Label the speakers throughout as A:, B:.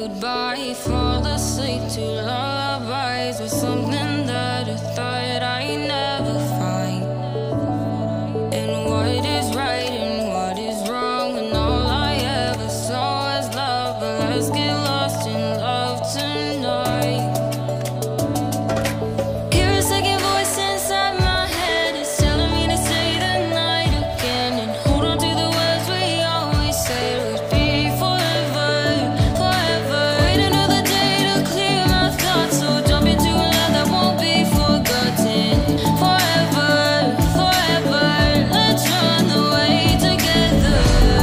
A: goodbye, fall asleep to lullabies with something that I thought I'd never find. And what is right and what is wrong, and all I ever saw was love. But let's get lost in love tonight. Hear a second voice inside my head, it's telling me to say the night again, and hold on to the words we always said would be forever, forever. Wait another day to clear my thoughts, so jump into a love that won't be forgotten. Forever, forever, let's run away together.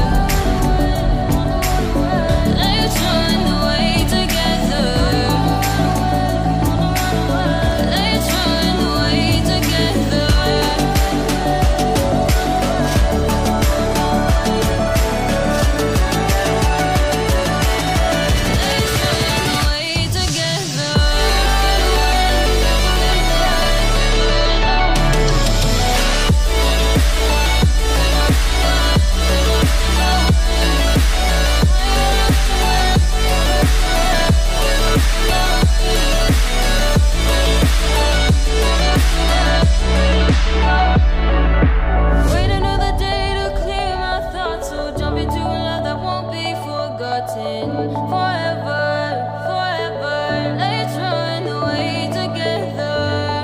A: Let's run away together. Let's run away together. Wait another day to clear my thoughts, so jump into a love that won't be forgotten. Forever, forever, let's run away together.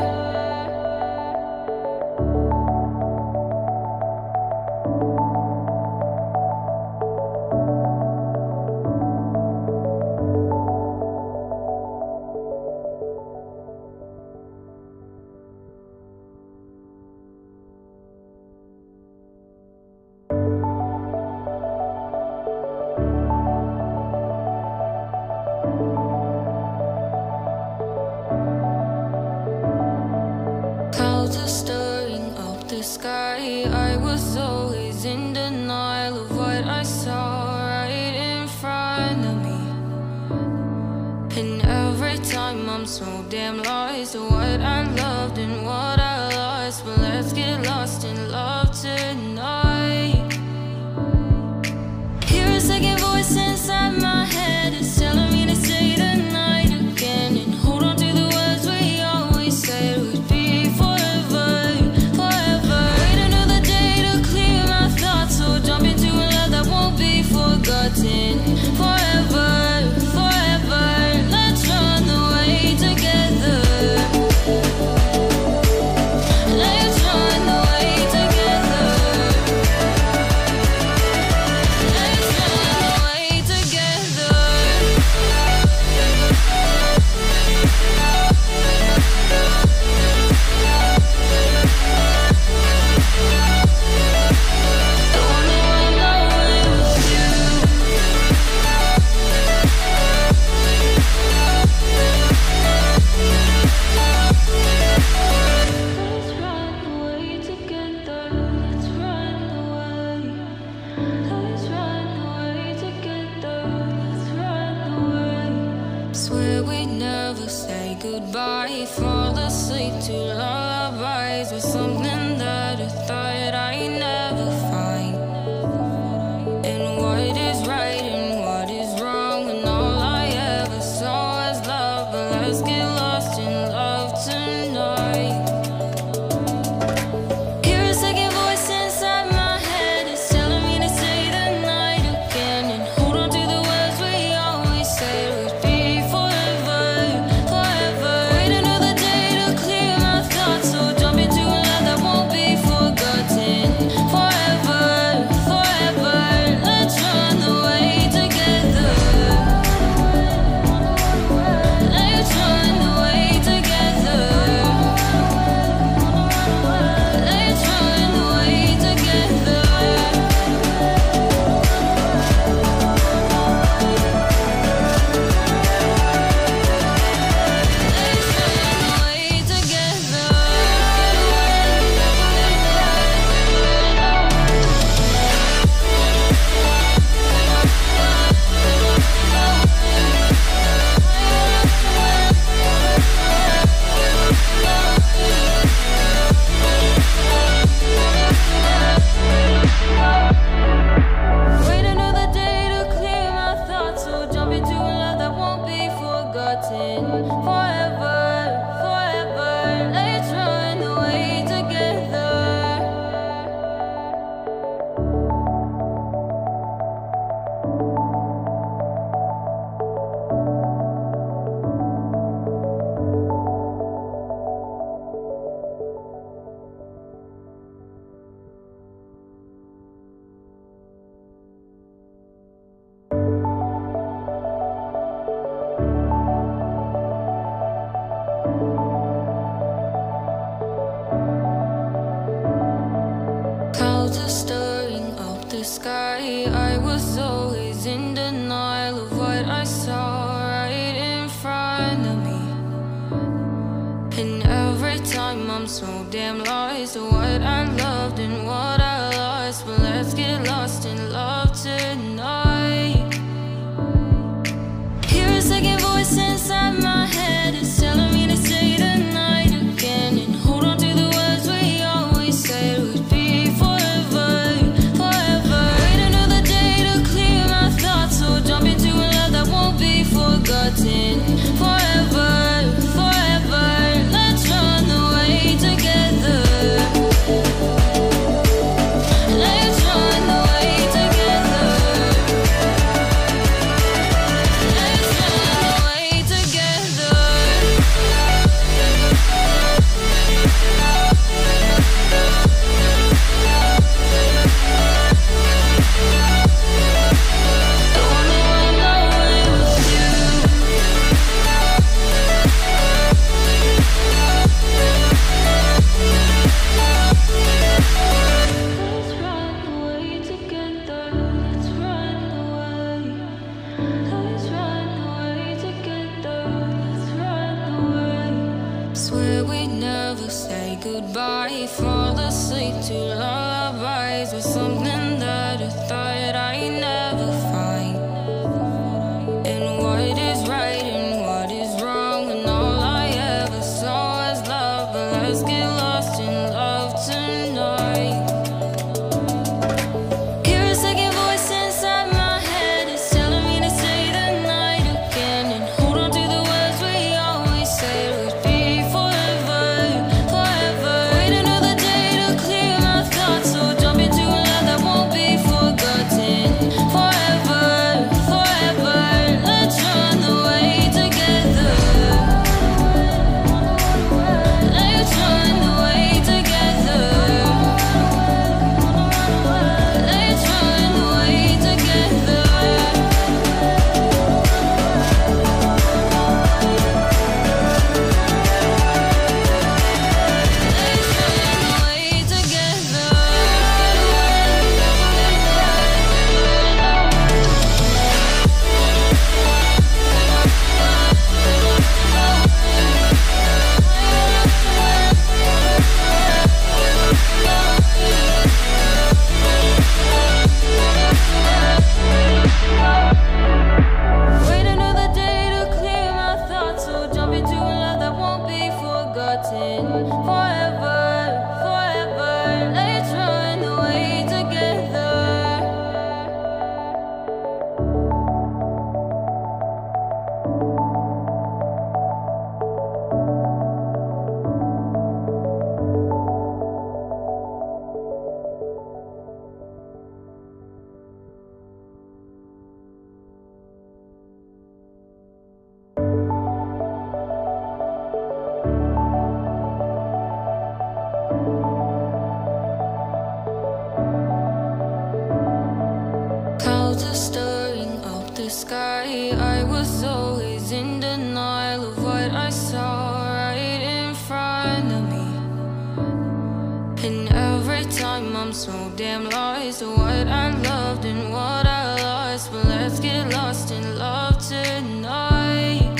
A: Clouds are stirring up the sky. I was always in denial of what I saw right in front of me. And every time I'm so damn lost to what I loved and what I lost. But let's get lost in love tonight. Hear a second voice inside my head, it's telling me to say the night again, and hold on to the words we always said would be forever, forever. Wait another day to clear my thoughts, so jump into a love that won't be forgotten. Forever, forever, let's run away together. Let's run away together. Let's run away together. The one who went away with you. Let's run away together. Let's run away. Let's run away together. Let's run away. Swear we'd never say goodbye. Fall asleep to lullabies with something that I thought I'd never find. And what is right and what is wrong, and all I ever saw was love. But let's get lost in love tonight. Hear a second voice inside my head, it's telling me to say the night again, and hold on to the words we always said would be forever, forever. Wait another day to clear my thoughts, so jump into a love that won't be forgotten. to what I loved and what I lost. But let's get lost in love tonight. Hear a second voice inside my head, it's telling me to say the night again, and hold on to the words we always said would be forever, forever. Wait another day to clear my thoughts, so jump into a love that won't be forgotten. Forever, forever, let's run away together. Let's run away together. Let's run away together. I wanna run away with you. Let's run away together. Let's run away. Let's run away together. Let's run away. Swear we'd never say goodbye. Fall asleep to lullabies with something that I thought I'd never find. And what is right and what is wrong, and all I ever saw was love. But let's get lost in love tonight. Hear a second voice inside my head, it's telling me to say the night again, and hold on to the words we always said would be forever, forever. Wait another day to clear my thoughts, so jump into a love that won't be forgotten. Forever, forever, let's run away together. Let's run away together. Let's run away together. Let's run away together. Wait another day to clear my thoughts, so jump into a love that won't be forgotten. Forever, forever, let's run away together. Clouds are stirring up the sky. I was always in denial of what I saw right in front of me. And every time I'm so damn lost to what I loved and what I lost. But let's get lost in love tonight.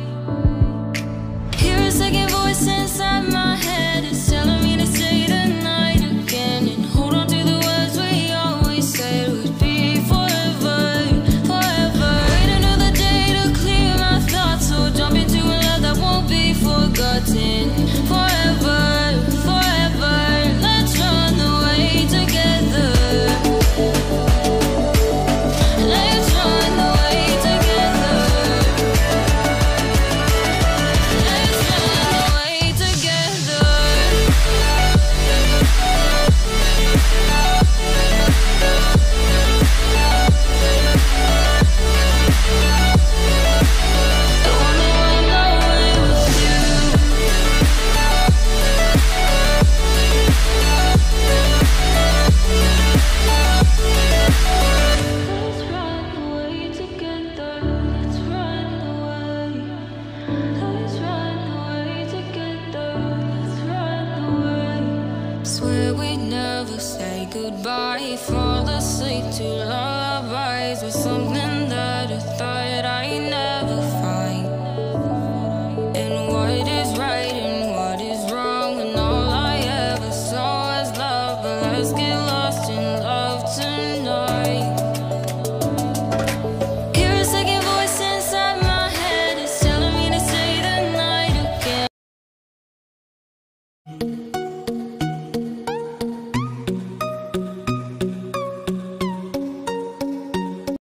A: Hear a second voice inside my head, it's telling me to say the night again, and hold on to the words we always said would be forever, forever. Wait another day to clear my thoughts, so jump into a love that won't be forgotten. Forever, forever, let's run away together. Let's run away together. Let's run away together. I wanna run away with you. Let's run away together. Let's run away. Let's run away together. Let's run away. Swear we'd never say goodbye. Fall asleep to lullabies with something that I thought I'd never